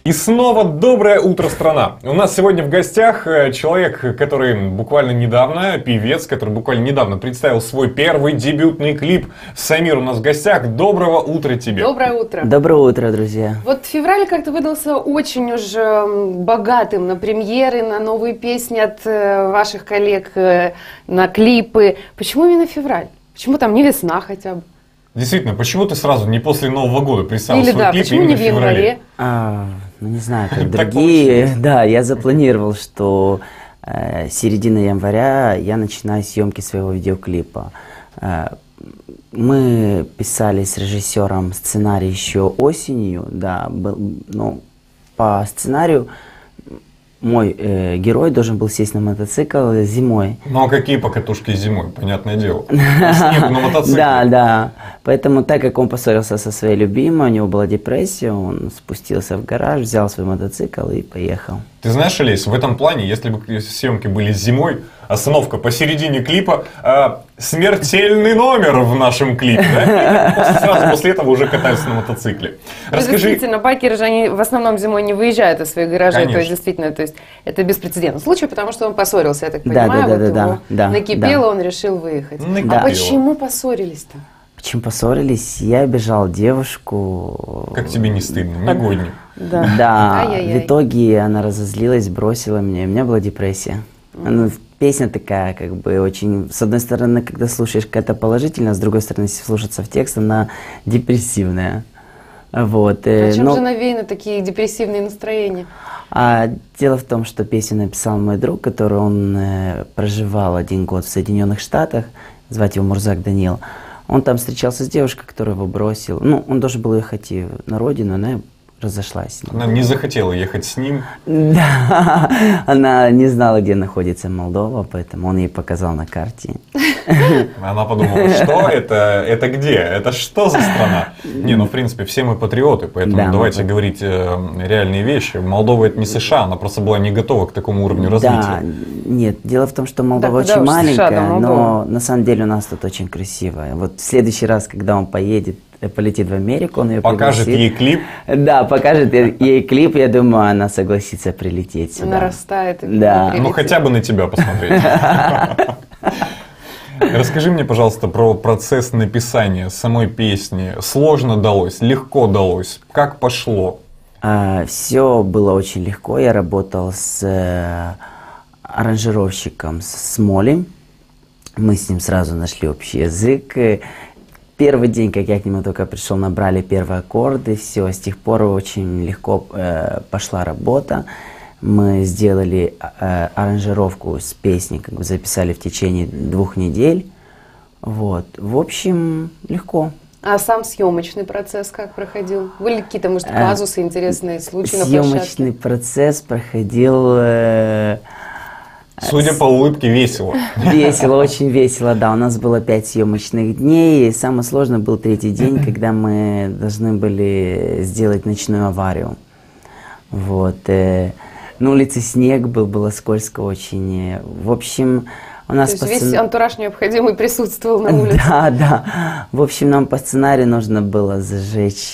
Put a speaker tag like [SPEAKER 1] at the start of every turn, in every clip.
[SPEAKER 1] И снова доброе утро, страна! У нас сегодня в гостях человек, который буквально недавно, певец, который буквально недавно представил свой первый дебютный клип. Самир у нас в гостях. Доброго утра тебе!
[SPEAKER 2] Доброе утро!
[SPEAKER 3] Доброе утро, друзья!
[SPEAKER 2] Вот февраль как-то выдался очень уж богатым на премьеры, на новые песни от ваших коллег, на клипы. Почему именно февраль? Почему там не весна хотя бы?
[SPEAKER 1] Действительно, почему ты сразу не после Нового года представил
[SPEAKER 2] Или
[SPEAKER 1] свой
[SPEAKER 2] да,
[SPEAKER 1] клип
[SPEAKER 2] почему
[SPEAKER 1] именно
[SPEAKER 2] не в январе?
[SPEAKER 3] Ну, не знаю, как другие. Да, я запланировал, что середина января я начинаю съемки своего видеоклипа. Мы писали с режиссером сценарий еще осенью, да, но по сценарию мой герой должен был сесть на мотоцикл зимой.
[SPEAKER 1] Ну а какие покатушки зимой, понятное дело. Снег на мотоцикле.
[SPEAKER 3] Да, да. Поэтому, так как он поссорился со своей любимой, у него была депрессия, он спустился в гараж, взял свой мотоцикл и поехал.
[SPEAKER 1] Ты знаешь, Олесь, в этом плане, если бы съемки были зимой, остановка посередине клипа, смертельный номер в нашем клипе, да? Сразу после этого уже катались на мотоцикле.
[SPEAKER 2] Расскажи... Действительно, байкеры же они в основном зимой не выезжают из своих гаражей.
[SPEAKER 1] Конечно.
[SPEAKER 2] То есть, действительно, то есть, это беспрецедентный случай, потому что он поссорился, я так понимаю. Накипело, он решил выехать.
[SPEAKER 1] Накипело.
[SPEAKER 2] А почему поссорились-то?
[SPEAKER 3] Почему поссорились? Я обижал девушку.
[SPEAKER 1] Как тебе не стыдно, негодник.
[SPEAKER 3] Да, в итоге она разозлилась, бросила меня, и у меня была депрессия. Ну, песня такая, как бы, очень, с одной стороны, когда слушаешь, какая-то положительная, с другой стороны, если слушаться в текст, она депрессивная. Вот.
[SPEAKER 2] А чем же навеяны такие депрессивные настроения?
[SPEAKER 3] Дело в том, что песню написал мой друг, который он проживал 1 год в Соединенных Штатах, звать его Мурзак Данил. Он там встречался с девушкой, которая его бросила. Ну, он должен был ехать на родину, она разошлась.
[SPEAKER 1] Она не захотела ехать с ним.
[SPEAKER 3] Да, она не знала, где находится Молдова, поэтому он ей показал на карте.
[SPEAKER 1] Она подумала, что это где? Это что за страна? Не, ну в принципе все мы патриоты, поэтому да, давайте говорить реальные вещи. Молдова это не США, она просто была не готова к такому уровню развития.
[SPEAKER 3] Да, нет, дело в том, что Молдова очень маленькая, но на самом деле у нас тут очень красивая. Вот в следующий раз, когда он полетит в Америку, он ее
[SPEAKER 1] покажет ей клип.
[SPEAKER 3] Да, покажет ей клип, я думаю, она согласится прилететь сюда.
[SPEAKER 2] Она растает.
[SPEAKER 3] Да.
[SPEAKER 1] Ну хотя бы на тебя посмотреть. Расскажи мне, пожалуйста, про процесс написания самой песни. Сложно далось, легко далось? Как пошло?
[SPEAKER 3] Все было очень легко. Я работал с аранжировщиком, с Моли. Мы с ним сразу нашли общий язык. Первый день, как я к нему только пришел, набрали первые аккорды. Все, с тех пор очень легко пошла работа. Мы сделали аранжировку с песней, как бы записали в течение 2 недель. Вот. В общем, легко.
[SPEAKER 2] А сам съемочный процесс как проходил? Были какие-то, может, казусы, интересные случаи на площадке?
[SPEAKER 3] Съемочный процесс проходил...
[SPEAKER 1] Судя по улыбке, весело.
[SPEAKER 3] Весело, очень весело, да. У нас было 5 съемочных дней. И самое сложное был 3-й день, когда мы должны были сделать ночную аварию. Вот. На улице снег был, было скользко очень. В общем, у нас...
[SPEAKER 2] То есть весь антураж необходимый присутствовал на улице?
[SPEAKER 3] Да, да. В общем, нам по сценарию нужно было зажечь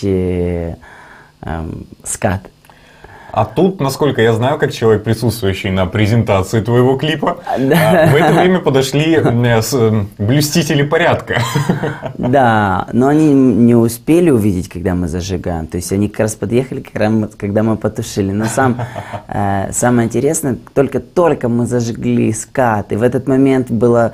[SPEAKER 3] скат.
[SPEAKER 1] А тут, насколько я знаю, как человек, присутствующий на презентации твоего клипа, в это время подошли блюстители порядка.
[SPEAKER 3] Да, но они не успели увидеть, когда мы зажигаем. То есть они как раз подъехали, когда мы потушили. Но самое интересное, только мы зажгли скат, и в этот момент было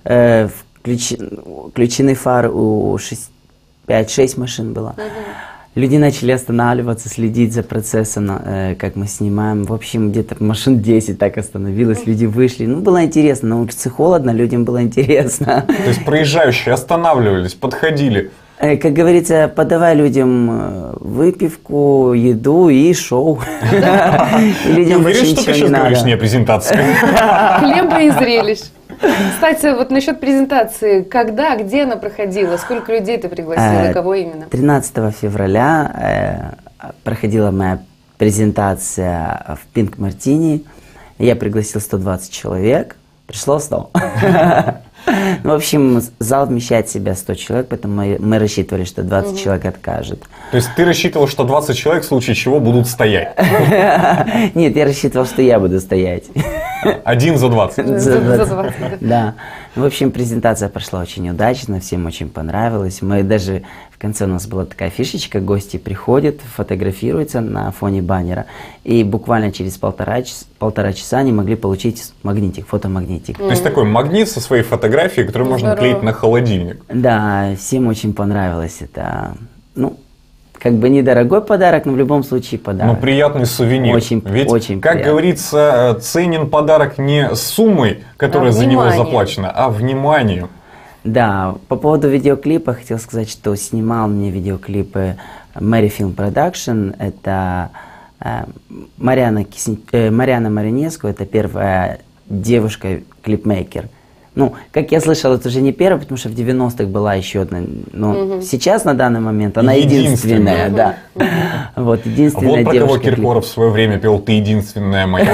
[SPEAKER 3] включены фары у 5-6 машин было. Люди начали останавливаться, следить за процессом, как мы снимаем. В общем, где-то машин 10 так остановилось, люди вышли. Ну, было интересно, на улице холодно, людям было интересно.
[SPEAKER 1] То есть проезжающие останавливались, подходили.
[SPEAKER 3] Как говорится, подавай людям выпивку, еду и шоу.
[SPEAKER 1] Ты уверен, что ты сейчас говоришь не о презентации?
[SPEAKER 2] Хлеба и зрелищ. Кстати, вот насчет презентации, когда, где она проходила, сколько людей ты пригласила, кого именно?
[SPEAKER 3] 13 февраля проходила моя презентация в Pink Martini. Я пригласил 120 человек, пришло 100. Ну, в общем, зал вмещает в себя 100 человек, поэтому мы рассчитывали, что 20 человек откажет.
[SPEAKER 1] То есть ты рассчитывал, что 20 человек в случае чего будут стоять?
[SPEAKER 3] Нет, я рассчитывал, что я буду стоять.
[SPEAKER 1] 1 за 20.
[SPEAKER 2] За 20.
[SPEAKER 3] Да. В общем, презентация прошла очень удачно, всем очень понравилось. Мы даже в конце у нас была такая фишечка, гости приходят, фотографируются на фоне баннера, и буквально через полтора часа они могли получить магнитик, фотомагнитик.
[SPEAKER 1] То есть такой магнит со своей фотографией, который можно
[SPEAKER 2] Здорово.
[SPEAKER 1] клеить на холодильник.
[SPEAKER 3] Да, всем очень понравилось это. Ну, как бы недорогой подарок, но в любом случае подарок.
[SPEAKER 1] Ну, приятный сувенир.
[SPEAKER 3] Очень,
[SPEAKER 1] Ведь,
[SPEAKER 3] очень
[SPEAKER 1] как
[SPEAKER 3] приятно.
[SPEAKER 1] говорится, ценен подарок не суммой, которая за него
[SPEAKER 2] вниманием.
[SPEAKER 1] заплачена, а вниманием.
[SPEAKER 3] Да, по поводу видеоклипа хотел сказать, что снимал мне видеоклипы Mary Film Production. Это Марьяна Маринеску, это первая девушка-клипмейкер. Ну, как я слышал, это уже не первая, потому что в 90-х была еще одна. Но сейчас, на данный момент, она единственная. Да. Вот, единственная
[SPEAKER 1] Вот про кого
[SPEAKER 3] девушка.
[SPEAKER 1] Киркоров в свое время пел «Ты единственная моя».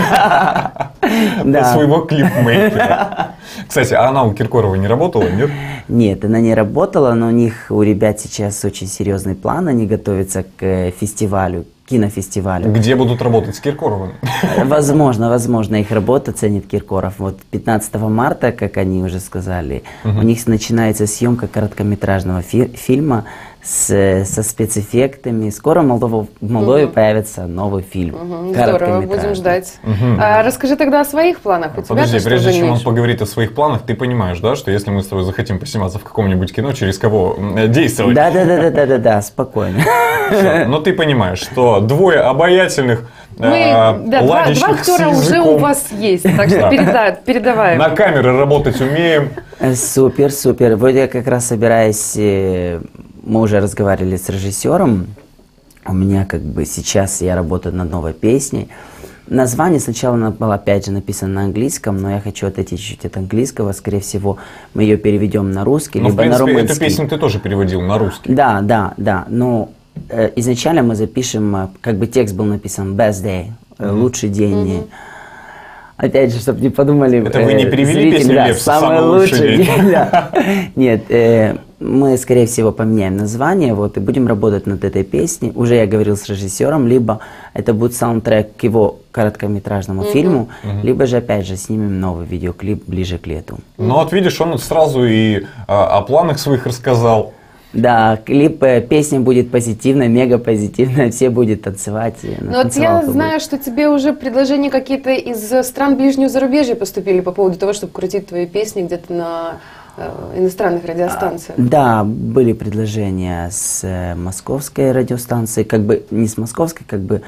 [SPEAKER 1] Про
[SPEAKER 3] Да.
[SPEAKER 1] своего клипмейкера. Кстати, а она у Киркорова не работала, нет?
[SPEAKER 3] Нет, она не работала, но у ребят сейчас очень серьезный план. Они готовятся к фестивалю, кинофестивалю.
[SPEAKER 1] Где будут работать с Киркоровым?
[SPEAKER 3] Возможно, их работу ценит Киркоров. Вот 15 марта, как они уже сказали, у них начинается съемка короткометражного фильма со спецэффектами. Скоро в Молдове появится новый фильм.
[SPEAKER 2] Здорово,
[SPEAKER 3] короткометражный.
[SPEAKER 2] будем ждать. Расскажи тогда о своих планах. У тебя
[SPEAKER 1] Подожди,
[SPEAKER 2] что
[SPEAKER 1] прежде
[SPEAKER 2] за
[SPEAKER 1] чем он
[SPEAKER 2] ниша?
[SPEAKER 1] поговорит о своих планах, ты понимаешь, да, что если мы с тобой захотим посниматься в каком-нибудь кино, через кого действовать?
[SPEAKER 3] Да, спокойно.
[SPEAKER 1] Всё. Но ты понимаешь, что двое обаятельных,
[SPEAKER 2] Два
[SPEAKER 1] ладящих с
[SPEAKER 2] актера уже у
[SPEAKER 1] языком,
[SPEAKER 2] вас есть, так что передаваем.
[SPEAKER 1] на камеры работать умеем.
[SPEAKER 3] Супер, супер. Вот я как раз собираюсь, мы уже разговаривали с режиссером. У меня как бы сейчас я работаю над новой песней. Название сначала было опять же написано на английском, но я хочу отойти чуть-чуть от английского. Скорее всего, мы ее переведем на русский,
[SPEAKER 1] Ну, в
[SPEAKER 3] либо на
[SPEAKER 1] принципе,
[SPEAKER 3] румынский.
[SPEAKER 1] эту песню ты тоже переводил на русский.
[SPEAKER 3] Да. Но изначально мы запишем, как бы текст был написан «Best Day», «Лучший день». Опять же, чтобы не подумали...
[SPEAKER 1] Это вы не перевели
[SPEAKER 3] зрители,
[SPEAKER 1] песню
[SPEAKER 3] да,
[SPEAKER 1] Лепса
[SPEAKER 3] «Самый лучший
[SPEAKER 1] день»?
[SPEAKER 3] день, да. Нет, мы, скорее всего, поменяем название, вот, и будем работать над этой песней. Уже я говорил с режиссером, либо это будет саундтрек к его короткометражному фильму, либо же, опять же, снимем новый видеоклип ближе к лету.
[SPEAKER 1] Ну вот видишь, он сразу и о планах своих рассказал.
[SPEAKER 3] Да, песня будет позитивная, мега позитивная, все будут танцевать.
[SPEAKER 2] Ну вот я знаю, что тебе уже предложения какие-то из стран ближнего зарубежья поступили по поводу того, чтобы крутить твои песни где-то на иностранных радиостанциях.
[SPEAKER 3] Да, были предложения с московской радиостанции, как бы не с московской, как бы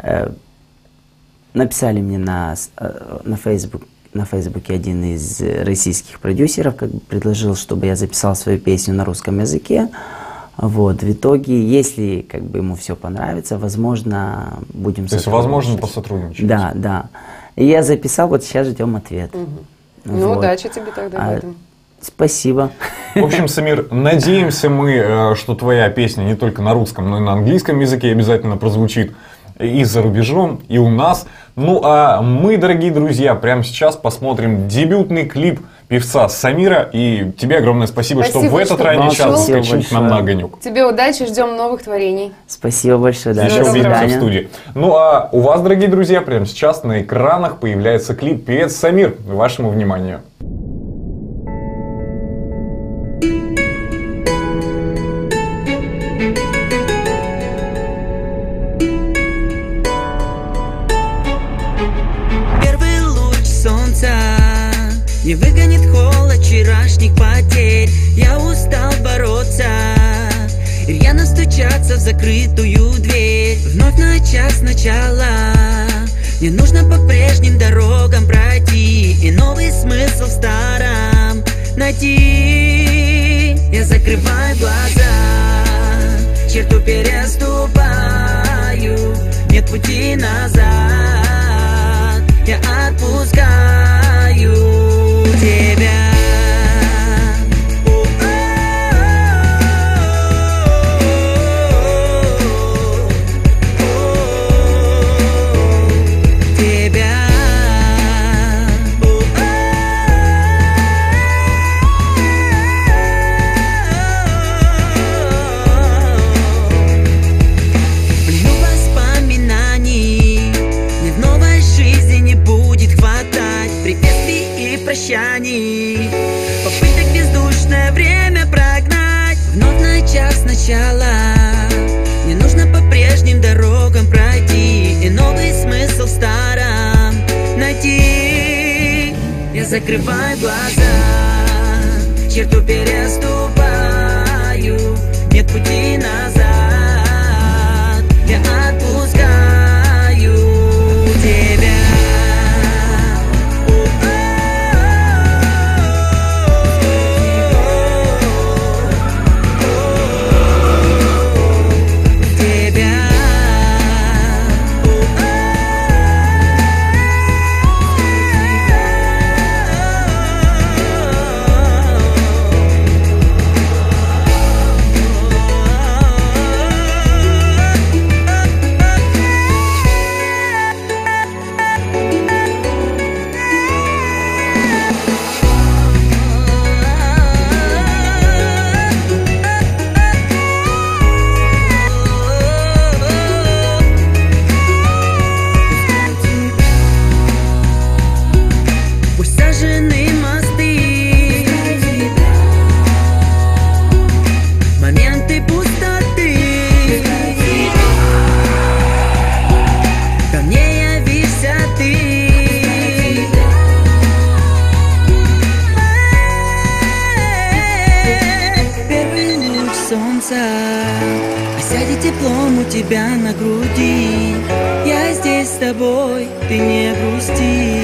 [SPEAKER 3] написали мне на Фейсбуке один из российских продюсеров, как бы предложил, чтобы я записал свою песню на русском языке. Вот, в итоге, если как бы ему все понравится, возможно, будем
[SPEAKER 1] То есть, возможно, посотрудничать.
[SPEAKER 3] Да. И я записал, вот сейчас ждем ответ.
[SPEAKER 2] Ну,
[SPEAKER 3] Вот.
[SPEAKER 2] удачи тебе тогда в этом.
[SPEAKER 3] Спасибо.
[SPEAKER 1] В общем, Самир, надеемся мы, что твоя песня не только на русском, но и на английском языке обязательно прозвучит и за рубежом, и у нас. Ну а мы, дорогие друзья, прямо сейчас посмотрим дебютный клип певца Самира. И тебе огромное спасибо, что в этот
[SPEAKER 2] что
[SPEAKER 1] ранний
[SPEAKER 2] пришел.
[SPEAKER 1] час заскочил к нам
[SPEAKER 3] Большое.
[SPEAKER 1] на огонек.
[SPEAKER 2] Тебе удачи, ждем новых творений.
[SPEAKER 3] Спасибо большое. Да,
[SPEAKER 1] Еще
[SPEAKER 3] до
[SPEAKER 1] увидимся в
[SPEAKER 3] свидания.
[SPEAKER 1] студии. Ну а у вас, дорогие друзья, прямо сейчас на экранах появляется клип «Певец Самир». Вашему вниманию.
[SPEAKER 4] Первый луч солнца не выгонит холод вчерашних потерь. Я устал бороться, рьяно стучаться в закрытую дверь. Вновь начать сначала. Мне нужно по прежним дорогам пройти и новый смысл в старом найти. Я закрываю глаза, черту переступаю, нет пути назад. Я отпускаю тебя. Тебя. прощаний, попыток бездушное время прогнать, вновь начав сначала. Не нужно по прежним дорогам пройти и новый смысл в старом найти. Я закрываю глаза, черту переступаю, нет пути назад. Я отпускаю тебя. Осядет теплом у тебя на груди. Я здесь с тобой, ты не грусти.